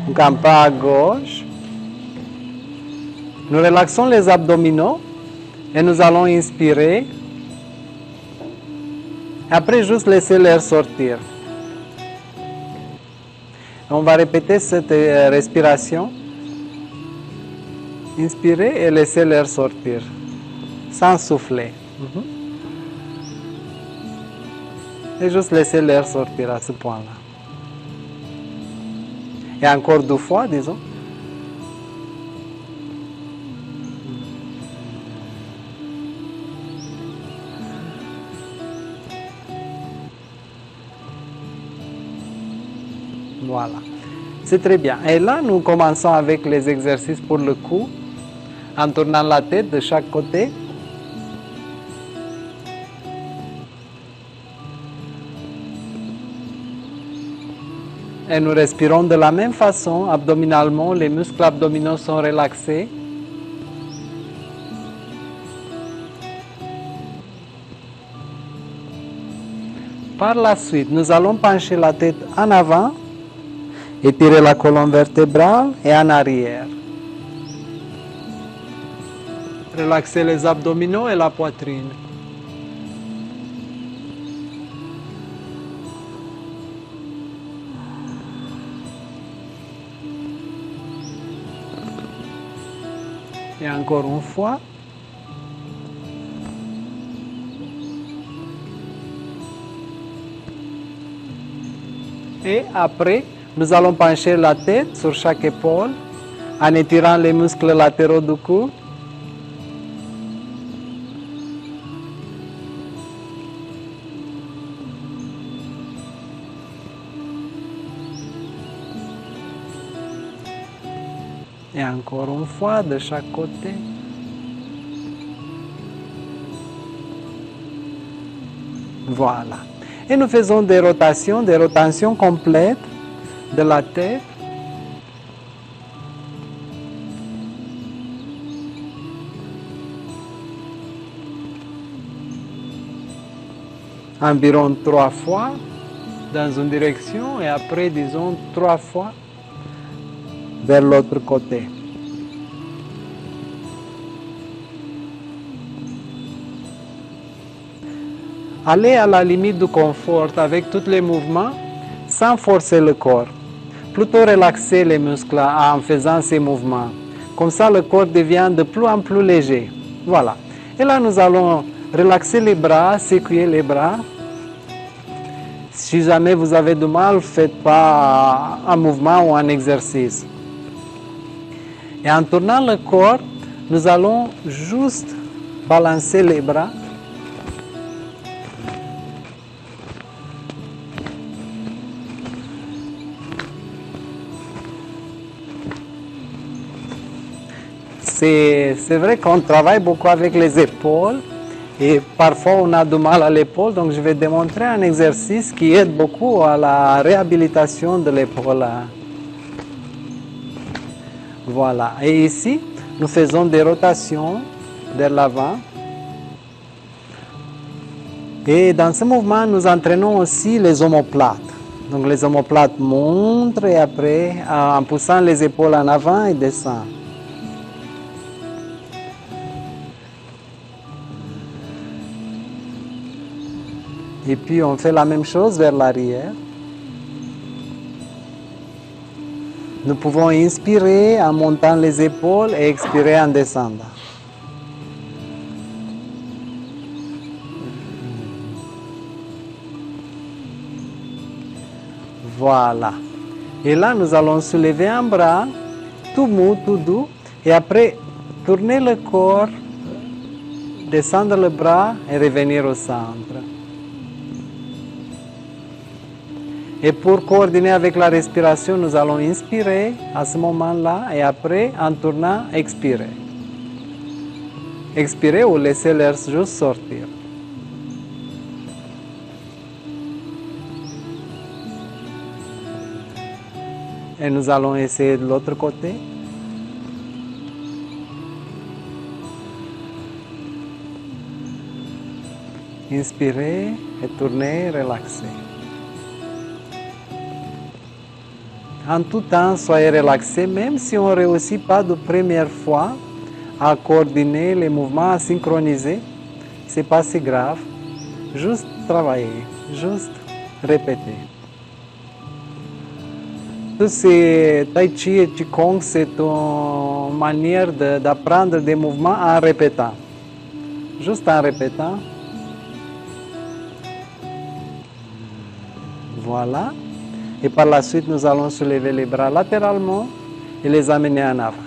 Donc un pas à gauche. Nous relaxons les abdominaux et nous allons inspirer. Après, juste laisser l'air sortir. On va répéter cette respiration. Inspirez et laissez l'air sortir, sans souffler. Et juste laisser l'air sortir à ce point-là. Et encore 2 fois, disons. Voilà. C'est très bien. Et là, nous commençons avec les exercices pour le cou, en tournant la tête de chaque côté. Et nous respirons de la même façon, abdominalement, les muscles abdominaux sont relaxés. Par la suite, nous allons pencher la tête en avant, étirer la colonne vertébrale et en arrière. Relaxer les abdominaux et la poitrine. Et encore une fois. Et après, nous allons pencher la tête sur chaque épaule en étirant les muscles latéraux du cou. Et encore une fois de chaque côté. Voilà. Et nous faisons des rotations complètes de la tête. Environ 3 fois dans une direction et après, disons, 3 fois vers l'autre côté. Allez à la limite du confort avec tous les mouvements sans forcer le corps. Plutôt relaxer les muscles en faisant ces mouvements. Comme ça, le corps devient de plus en plus léger. Voilà. Et là, nous allons relaxer les bras, secouer les bras. Si jamais vous avez du mal, faites pas un mouvement ou un exercice. Et en tournant le corps, nous allons juste balancer les bras. C'est vrai qu'on travaille beaucoup avec les épaules et parfois on a du mal à l'épaule, donc je vais démontrer un exercice qui aide beaucoup à la réhabilitation de l'épaule. Voilà, et ici, nous faisons des rotations vers l'avant. Et dans ce mouvement, nous entraînons aussi les omoplates. Donc les omoplates montent et après, en poussant les épaules en avant, ils descendent. Et puis on fait la même chose vers l'arrière. Nous pouvons inspirer en montant les épaules et expirer en descendant. Voilà. Et là, nous allons soulever un bras, tout mou, tout doux. Et après, tourner le corps, descendre le bras et revenir au centre. Et pour coordonner avec la respiration, nous allons inspirer à ce moment-là et après, en tournant, expirer. Expirer ou laisser l'air juste sortir. Et nous allons essayer de l'autre côté. Inspirer et tourner, relaxer. En tout temps, soyez relaxés, même si on ne réussit pas de première fois à coordonner les mouvements, à synchroniser, ce n'est pas si grave. Juste travailler, juste répéter. Tout ce Tai Chi et Qigong, c'est une manière d'apprendre des mouvements en répétant. Juste en répétant. Voilà. Et par la suite, nous allons soulever les bras latéralement et les amener en avant.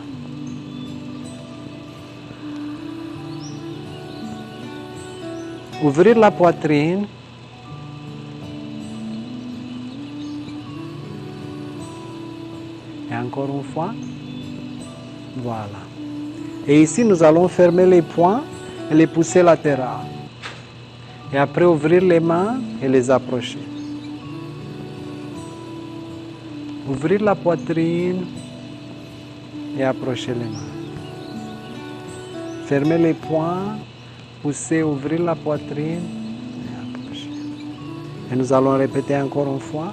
Ouvrir la poitrine. Et encore une fois. Voilà. Et ici, nous allons fermer les poings et les pousser latérales. Et après, ouvrir les mains et les approcher. Ouvrir la poitrine et approcher les mains. Fermer les poings, pousser, ouvrir la poitrine et approcher. Et nous allons répéter encore une fois.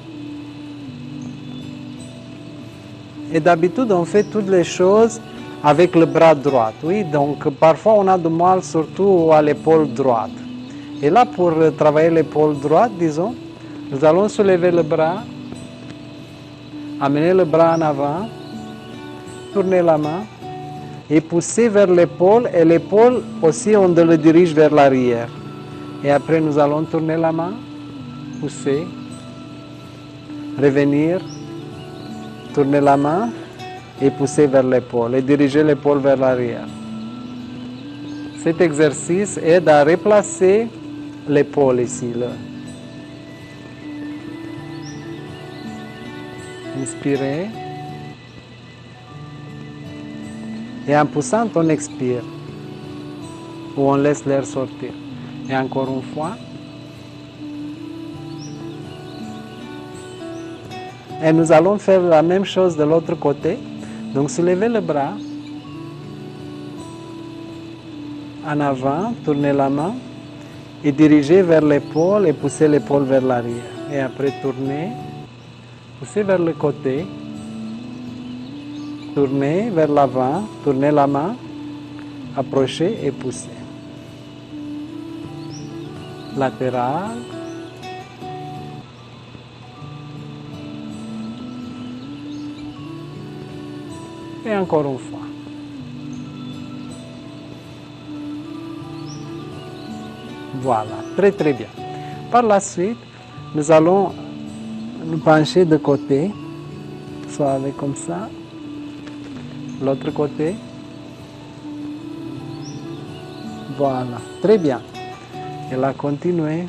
Et d'habitude, on fait toutes les choses avec le bras droit. Oui, donc parfois on a du mal surtout à l'épaule droite. Et là, pour travailler l'épaule droite, disons, nous allons soulever le bras, amener le bras en avant, tourner la main et pousser vers l'épaule. Et l'épaule aussi, on le dirige vers l'arrière. Et après, nous allons tourner la main, pousser, revenir, tourner la main et pousser vers l'épaule et diriger l'épaule vers l'arrière. Cet exercice aide à replacer l'épaule ici. Là. Inspirez. Et en poussant, on expire. Ou on laisse l'air sortir. Et encore une fois. Et nous allons faire la même chose de l'autre côté. Donc, soulevez le bras. En avant, tournez la main. Et dirigez vers l'épaule et poussez l'épaule vers l'arrière. Et après, tournez. Poussez vers le côté. Tournez vers l'avant. Tournez la main. Approchez et poussez. Latéral. Et encore une fois. Voilà, très très bien. Par la suite, nous allons nous pencher de côté, soit avec comme ça, l'autre côté. Voilà, très bien. Et là, continuez.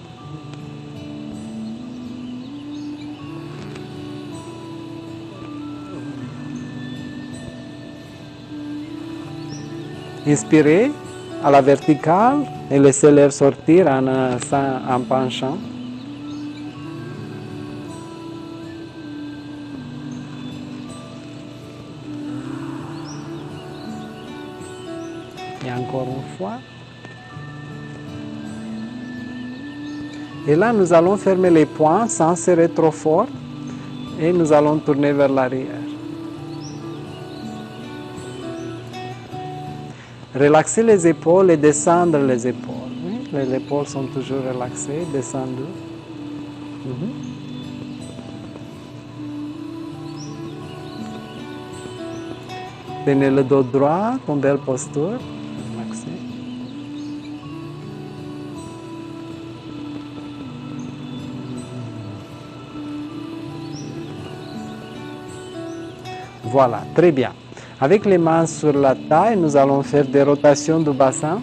Inspirez à la verticale et laissez l'air sortir en penchant. Et encore une fois. Et là, nous allons fermer les poings sans serrer trop fort et nous allons tourner vers l'arrière. Relaxez les épaules et descendre les épaules. Oui, les épaules sont toujours relaxées, descendues. Tenez le dos droit, en belle posture. Relaxez. Voilà, très bien. Avec les mains sur la taille, nous allons faire des rotations du bassin.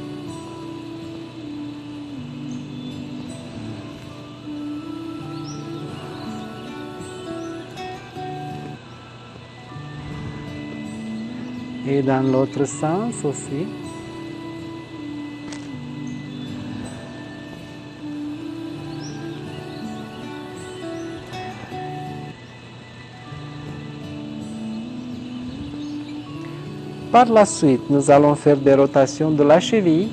Et dans l'autre sens aussi. Par la suite, nous allons faire des rotations de la cheville.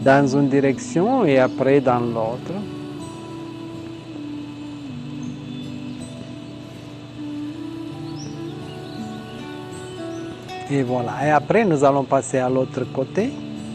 dans une direction et après dans l'autre. Et voilà. Et après, nous allons passer à l'autre côté.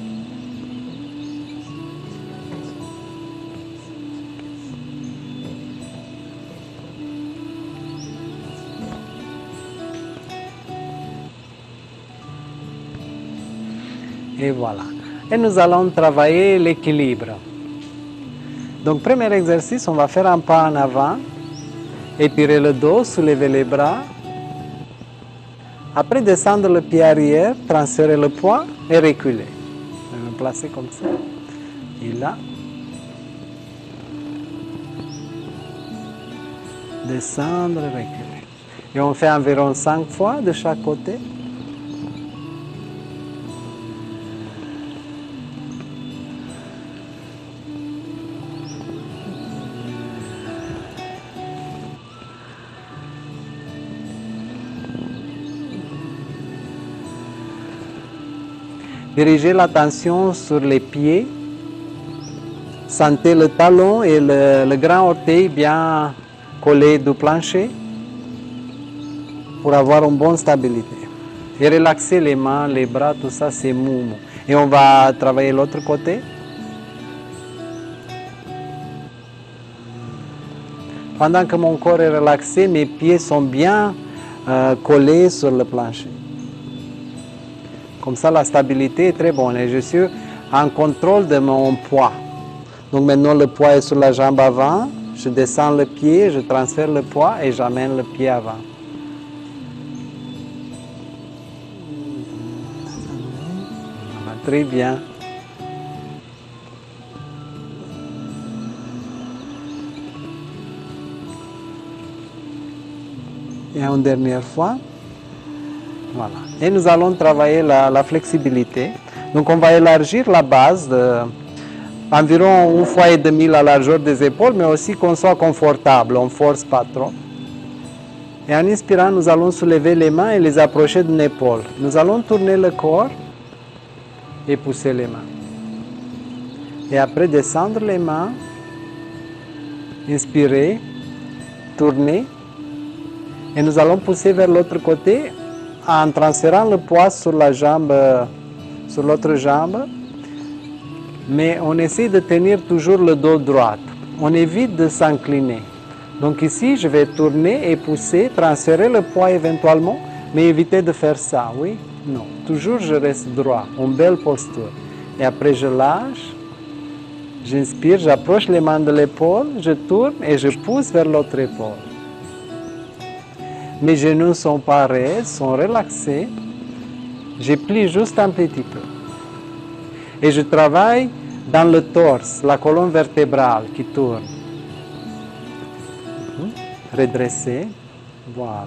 Et voilà. Et nous allons travailler l'équilibre. Donc, premier exercice, on va faire un pas en avant, étirer le dos, soulever les bras. Après, descendre le pied arrière, transférer le poids et reculer. Je vais me placer comme ça. Et là. Descendre, reculer. Et on fait environ 5 fois de chaque côté. Dirigez l'attention sur les pieds. Sentez le talon et le grand orteil bien collés du plancher pour avoir une bonne stabilité. Et relaxez les mains, les bras, tout ça, c'est mou. Et on va travailler l'autre côté. Pendant que mon corps est relaxé, mes pieds sont bien collés sur le plancher. Comme ça, la stabilité est très bonne et je suis en contrôle de mon poids. Donc maintenant, le poids est sur la jambe avant. Je descends le pied, je transfère le poids et j'amène le pied avant. Très bien. Et une dernière fois. Voilà. Et nous allons travailler la flexibilité. Donc on va élargir la base environ 1,5 fois la largeur des épaules, mais aussi qu'on soit confortable, on ne force pas trop. Et en inspirant, nous allons soulever les mains et les approcher d'une épaule. Nous allons tourner le corps et pousser les mains. Et après descendre les mains, inspirer, tourner. Et nous allons pousser vers l'autre côté en transférant le poids sur la jambe, sur l'autre jambe. Mais on essaie de tenir toujours le dos droit. On évite de s'incliner. Donc ici, je vais tourner et pousser, transférer le poids éventuellement, mais éviter de faire ça, oui? Non. Toujours, je reste droit, une belle posture. Et après, je lâche, j'inspire, j'approche les mains de l'épaule, je tourne et je pousse vers l'autre épaule. Mes genoux ne sont pas raides, sont relaxés. Je plie juste un petit peu. Et je travaille dans le torse, la colonne vertébrale qui tourne. Redresser. Voilà.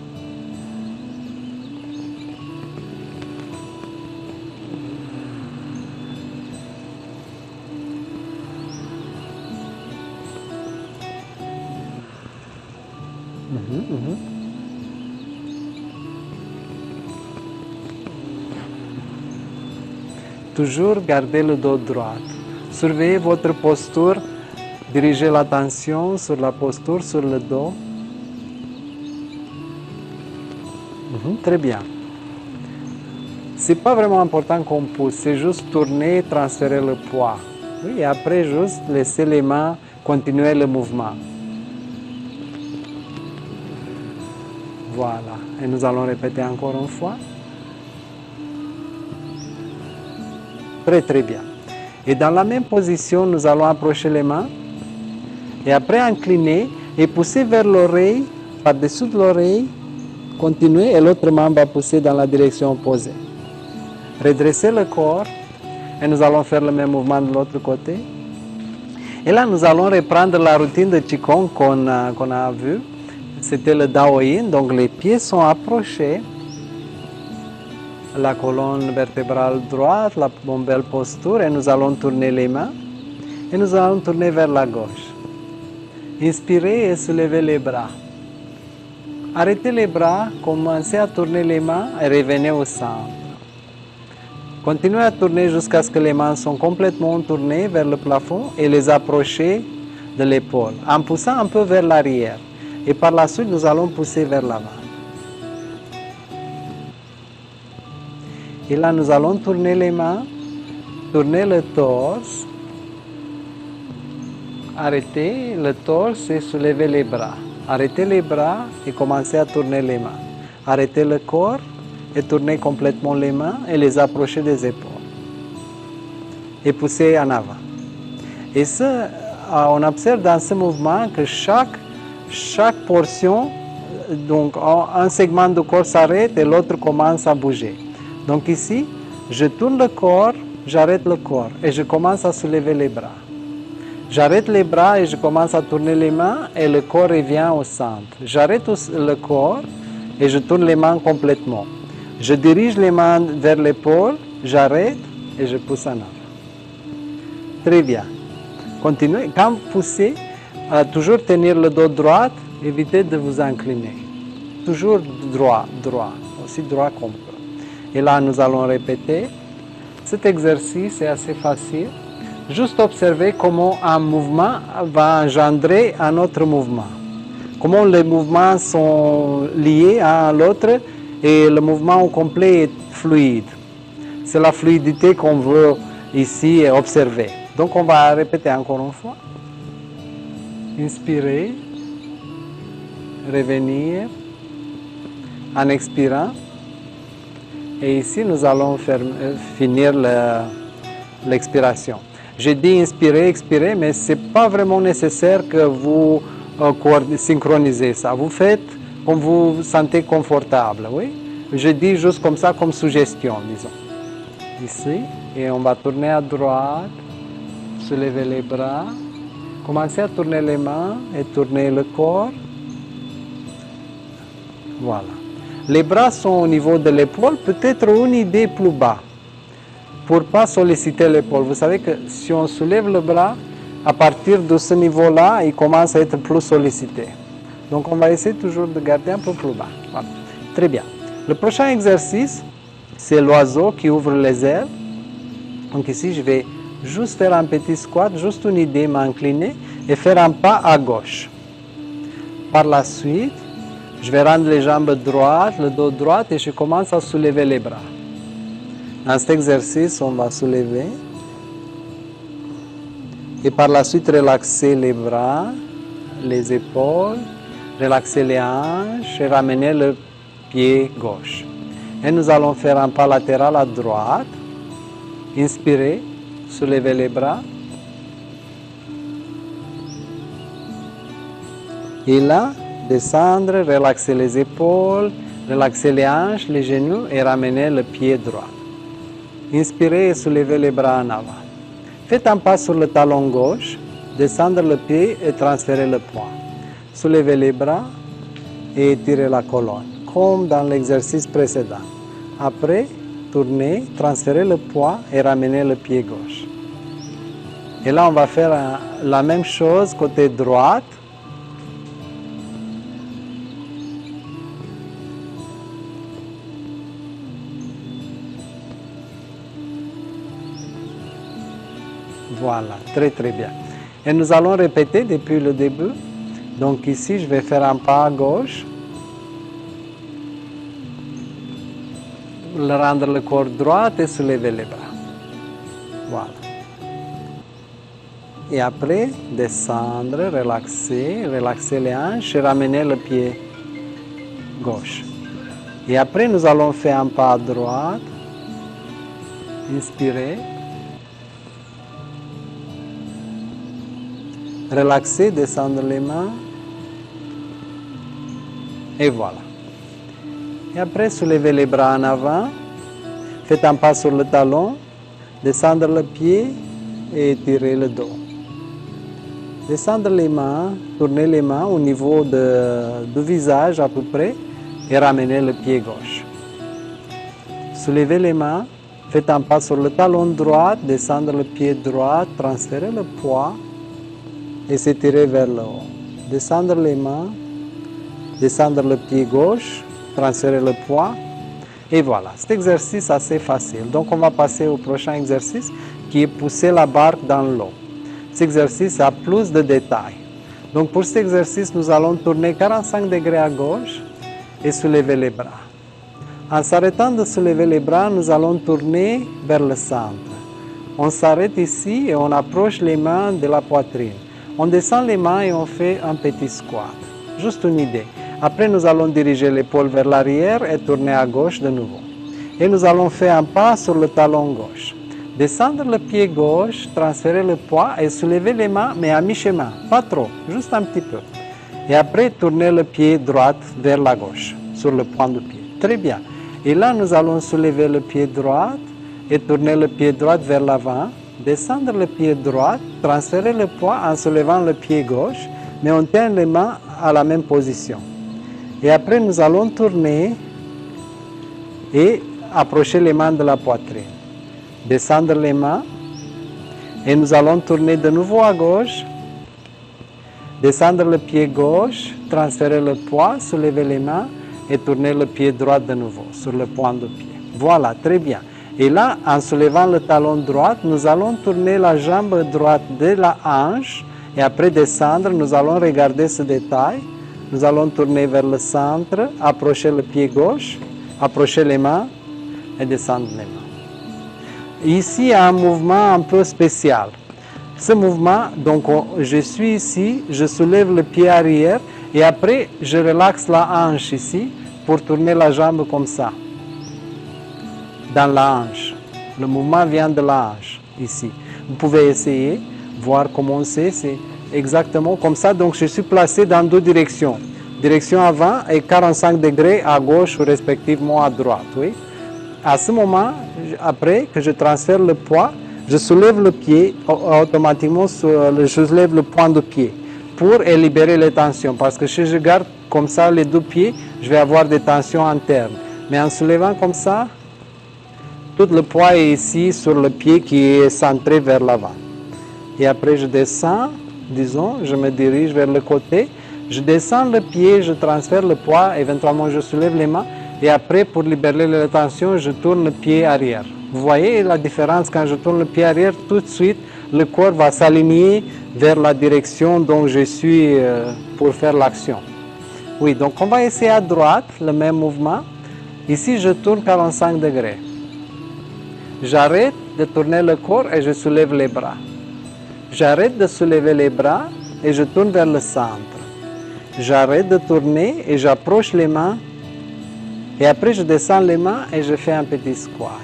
Toujours gardez le dos droit. Surveillez votre posture, dirigez l'attention sur la posture, sur le dos. Très bien. Ce n'est pas vraiment important qu'on pousse, c'est juste tourner, transférer le poids. Oui, et après, juste laisser les mains continuer le mouvement. Voilà. Et nous allons répéter encore une fois. Très, très bien. Et dans la même position, nous allons approcher les mains. Et après, incliner et pousser vers l'oreille, par-dessus de l'oreille. Continuez et l'autre main va pousser dans la direction opposée. Redressez le corps. Et nous allons faire le même mouvement de l'autre côté. Et là, nous allons reprendre la routine de Qigong qu'on a vue. C'était le Daoyin. Donc, les pieds sont approchés. La colonne vertébrale droite, la bonne belle posture, et nous allons tourner les mains, et nous allons tourner vers la gauche. Inspirez et soulevez les bras. Arrêtez les bras, commencez à tourner les mains et revenez au centre. Continuez à tourner jusqu'à ce que les mains sont complètement tournées vers le plafond et les approcher de l'épaule, en poussant un peu vers l'arrière. Et par la suite, nous allons pousser vers l'avant. Et là, nous allons tourner les mains, tourner le torse, arrêter le torse et soulever les bras. Arrêtez les bras et commencez à tourner les mains. Arrêtez le corps et tournez complètement les mains et les approcher des épaules. Et poussez en avant. Et ça, on observe dans ce mouvement que chaque portion, donc un segment du corps s'arrête et l'autre commence à bouger. Donc ici, je tourne le corps, j'arrête le corps et je commence à soulever les bras. J'arrête les bras et je commence à tourner les mains et le corps revient au centre. J'arrête le corps et je tourne les mains complètement. Je dirige les mains vers l'épaule, j'arrête et je pousse en avant. Très bien. Continuez. Quand vous poussez, toujours tenir le dos droit, évitez de vous incliner. Toujours droit, aussi droit qu'on peut. Et là, nous allons répéter. Cet exercice est assez facile. Juste observer comment un mouvement va engendrer un autre mouvement. Comment les mouvements sont liés à l'autre et le mouvement au complet est fluide. C'est la fluidité qu'on veut ici observer. Donc on va répéter encore une fois. Inspirer, revenir en expirant. Et ici, nous allons finir l'expiration. J'ai dit inspirer, expirer, mais ce n'est pas vraiment nécessaire que vous synchronisez ça. Vous faites comme vous vous sentez confortable. Oui? Je dis juste comme ça, comme suggestion, disons. Ici, et on va tourner à droite, soulever les bras, commencer à tourner les mains et tourner le corps. Voilà. Les bras sont au niveau de l'épaule, peut-être une idée plus bas, pour ne pas solliciter l'épaule. Vous savez que si on soulève le bras, à partir de ce niveau-là, il commence à être plus sollicité. Donc on va essayer toujours de garder un peu plus bas. Voilà. Très bien. Le prochain exercice, c'est l'oiseau qui ouvre les ailes. Donc ici, je vais juste faire un petit squat, juste une idée, m'incliner et faire un pas à gauche. Par la suite, je vais rendre les jambes droites, le dos droit et je commence à soulever les bras. Dans cet exercice, on va soulever et par la suite relaxer les bras, les épaules, relaxer les hanches et ramener le pied gauche. Et nous allons faire un pas latéral à droite. Inspirez, soulevez les bras. Et là, descendre, relaxer les épaules, relaxer les hanches, les genoux et ramener le pied droit. Inspirez et soulevez les bras en avant. Faites un pas sur le talon gauche, descendre le pied et transférer le poids. Soulevez les bras et étirez la colonne, comme dans l'exercice précédent. Après, tournez, transférez le poids et ramenez le pied gauche. Et là, on va faire la même chose côté droite. Voilà, très très bien. Et nous allons répéter depuis le début. Donc ici, je vais faire un pas à gauche. Rendre le corps droit et soulever les bras. Voilà. Et après, descendre, relaxer les hanches et ramener le pied gauche. Et après, nous allons faire un pas à droite. Inspirez. Relaxez, descendre les mains. Et voilà. Et après, soulevez les bras en avant. Faites un pas sur le talon. Descendre le pied et étirez le dos. Descendre les mains, tournez les mains au niveau du visage à peu près et ramenez le pied gauche. Soulevez les mains. Faites un pas sur le talon droit. Descendre le pied droit. Transférez le poids. Et s'étirer vers le haut. Descendre les mains, descendre le pied gauche, transférer le poids Et voilà, cet exercice assez facile. Donc on va passer au prochain exercice qui est pousser la barque dans l'eau. Cet exercice a plus de détails. Donc pour cet exercice, nous allons tourner 45 degrés à gauche et soulever les bras. En s'arrêtant de soulever les bras, nous allons tourner vers le centre. On s'arrête ici et on approche les mains de la poitrine. On descend les mains et on fait un petit squat. Juste une idée. Après, nous allons diriger l'épaule vers l'arrière et tourner à gauche de nouveau. Et nous allons faire un pas sur le talon gauche. Descendre le pied gauche, transférer le poids et soulever les mains, mais à mi-chemin. Pas trop, juste un petit peu. Et après, tourner le pied droit vers la gauche, sur le point du pied. Très bien. Et là, nous allons soulever le pied droit et tourner le pied droit vers l'avant. Descendre le pied droit, transférer le poids en soulevant le pied gauche, mais on tient les mains à la même position. Et après, nous allons tourner et approcher les mains de la poitrine. Descendre les mains et nous allons tourner de nouveau à gauche. Descendre le pied gauche, transférer le poids, soulever les mains et tourner le pied droit de nouveau sur le point du pied. Voilà, très bien. Et là, en soulevant le talon droit, nous allons tourner la jambe droite de la hanche et après descendre, nous allons regarder ce détail. Nous allons tourner vers le centre, approcher le pied gauche, approcher les mains et descendre les mains. Ici, il y a un mouvement un peu spécial. Ce mouvement, donc je suis ici, je soulève le pied arrière et après, je relaxe la hanche ici pour tourner la jambe comme ça. Dans la hanche. Le mouvement vient de la hanche, ici. Vous pouvez essayer, voir comment c'est exactement comme ça. Donc, je suis placé dans deux directions. Direction avant et 45 degrés à gauche ou respectivement à droite. Oui. À ce moment, après que je transfère le poids, je soulève le pied, automatiquement, je soulève le point du pied pour libérer les tensions. Parce que si je garde comme ça les deux pieds, je vais avoir des tensions internes. Mais en soulevant comme ça, tout le poids est ici sur le pied qui est centré vers l'avant. Et après, je descends, disons, je me dirige vers le côté. Je descends le pied, je transfère le poids, éventuellement je soulève les mains. Et après, pour libérer les tensions, je tourne le pied arrière. Vous voyez la différence quand je tourne le pied arrière, tout de suite, le corps va s'aligner vers la direction dont je suis pour faire l'action. Oui, donc on va essayer à droite, le même mouvement. Ici, je tourne 45 degrés. J'arrête de tourner le corps et je soulève les bras. J'arrête de soulever les bras et je tourne vers le centre. J'arrête de tourner et j'approche les mains. Et après, je descends les mains et je fais un petit squat.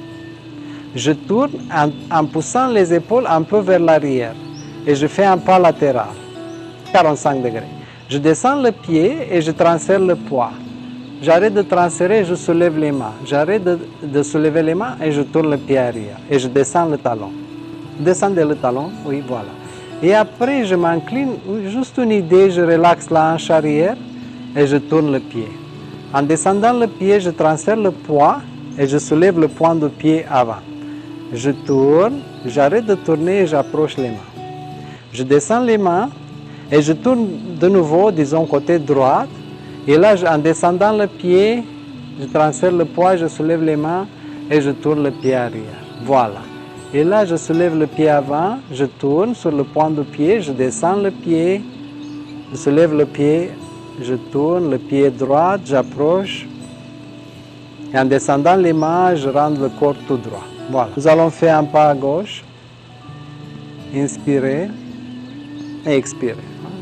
Je tourne en poussant les épaules un peu vers l'arrière. Et je fais un pas latéral, 45 degrés. Je descends le pied et je transfère le poids. J'arrête de transférer et je soulève les mains. J'arrête de soulever les mains et je tourne le pied arrière. Et je descends le talon. Descendez le talon, oui, voilà. Et après, je m'incline, juste une idée, je relaxe la hanche arrière et je tourne le pied. En descendant le pied, je transfère le poids et je soulève le point du pied avant. Je tourne, j'arrête de tourner et j'approche les mains. Je descends les mains et je tourne de nouveau, disons, côté droit. Et là, en descendant le pied, je transfère le poids, je soulève les mains et je tourne le pied arrière. Voilà. Et là, je soulève le pied avant, je tourne sur le point du pied, je descends le pied, je soulève le pied, je tourne le pied droit, j'approche. Et en descendant les mains, je rends le corps tout droit. Voilà. Nous allons faire un pas à gauche. Inspirez et expirez.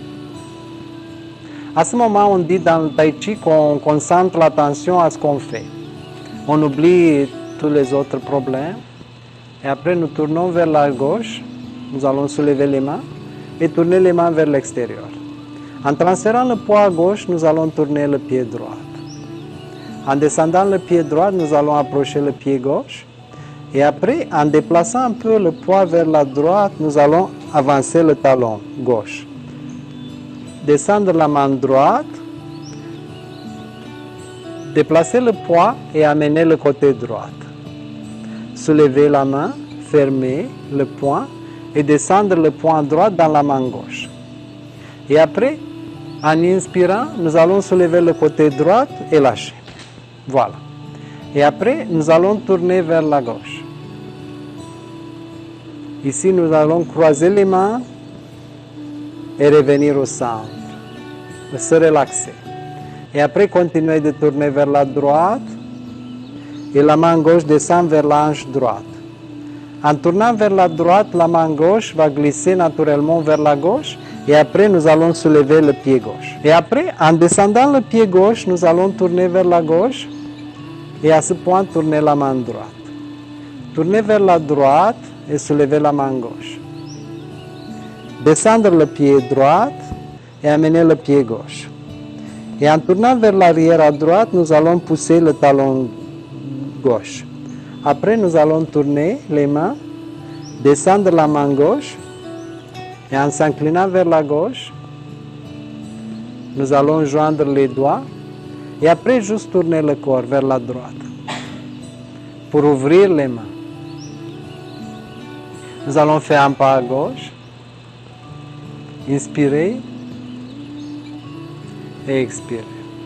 À ce moment, on dit dans le Tai Chi qu'on concentre l'attention à ce qu'on fait. On oublie tous les autres problèmes. Et après, nous tournons vers la gauche. Nous allons soulever les mains et tourner les mains vers l'extérieur. En transférant le poids à gauche, nous allons tourner le pied droit. En descendant le pied droit, nous allons approcher le pied gauche. Et après, en déplaçant un peu le poids vers la droite, nous allons avancer le talon gauche. Descendre la main droite, déplacer le poids et amener le côté droit. Soulever la main, fermer le poing et descendre le poing droit dans la main gauche. Et après, en inspirant, nous allons soulever le côté droit et lâcher. Voilà. Et après, nous allons tourner vers la gauche. Ici, nous allons croiser les mains et revenir au centre. Se relaxer. Et après, continuez de tourner vers la droite et la main gauche descend vers la hanche droite. En tournant vers la droite, la main gauche va glisser naturellement vers la gauche et après, nous allons soulever le pied gauche. Et après, en descendant le pied gauche, nous allons tourner vers la gauche et à ce point, tourner la main droite. Tourner vers la droite et soulever la main gauche. Descendre le pied droit et amener le pied gauche. Et en tournant vers l'arrière à droite, nous allons pousser le talon gauche. Après, nous allons tourner les mains, descendre la main gauche et en s'inclinant vers la gauche, nous allons joindre les doigts et après juste tourner le corps vers la droite pour ouvrir les mains. Nous allons faire un pas à gauche, inspirer et expirer.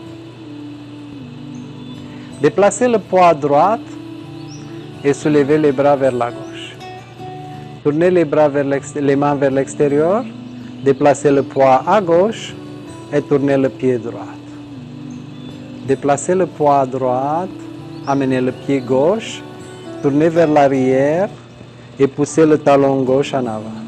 Déplacez le poids à droite et soulevez les bras vers la gauche. Tournez les mains vers l'extérieur, déplacez le poids à gauche et tournez le pied droit. Déplacez le poids à droite, amenez le pied gauche, tournez vers l'arrière et poussez le talon gauche en avant.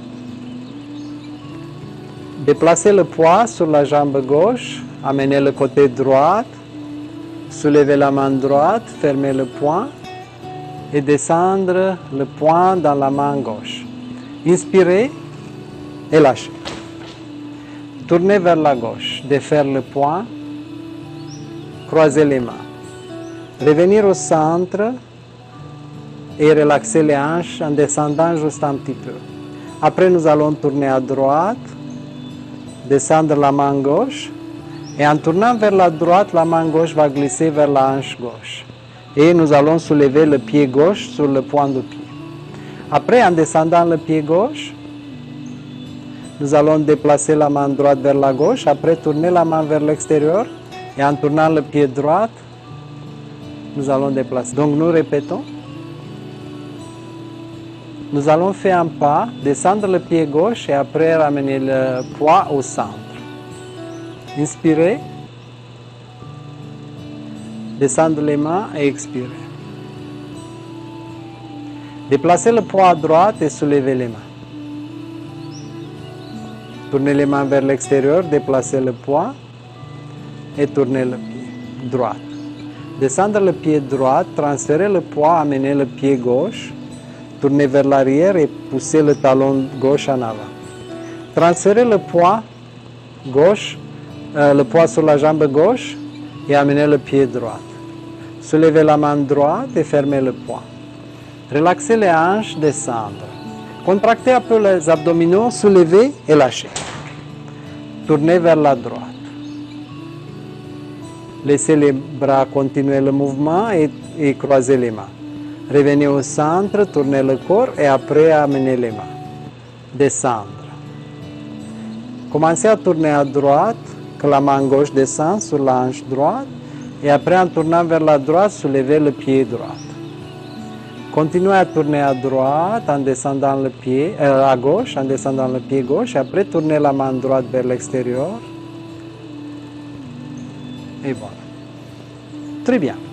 Déplacez le poids sur la jambe gauche, amenez le côté droit, soulevez la main droite, fermez le poing et descendre le poing dans la main gauche. Inspirez et lâchez. Tournez vers la gauche, défaire le poing, croisez les mains. Revenir au centre et relaxer les hanches en descendant juste un petit peu. Après, nous allons tourner à droite, descendre la main gauche et en tournant vers la droite, la main gauche va glisser vers la hanche gauche. Et nous allons soulever le pied gauche sur le point de pied. Après, en descendant le pied gauche, nous allons déplacer la main droite vers la gauche. Après, tourner la main vers l'extérieur. Et en tournant le pied droit, nous allons déplacer. Donc, nous répétons. Nous allons faire un pas, descendre le pied gauche et après ramener le poids au centre. Inspirez. Descendre les mains et expirer. Déplacez le poids à droite et soulevez les mains. Tournez les mains vers l'extérieur, déplacez le poids et tournez le pied droit. Descendre le pied droit, transférez le poids, amenez le pied gauche, tournez vers l'arrière et poussez le talon gauche en avant. Transférez le poids gauche, le poids sur la jambe gauche et amenez le pied droit. Soulevez la main droite et fermez le poing. Relaxez les hanches, descendre. Contractez un peu les abdominaux, soulevez et lâchez. Tournez vers la droite. Laissez les bras continuer le mouvement et croisez les mains. Revenez au centre, tournez le corps et après amenez les mains. Descendre. Commencez à tourner à droite, que la main gauche descend sur la hanche droite et après en tournant vers la droite, soulevez le pied droit. Continuez à tourner à droite en descendant le pied, à gauche en descendant le pied gauche et après tournez la main droite vers l'extérieur. Et voilà. Très bien.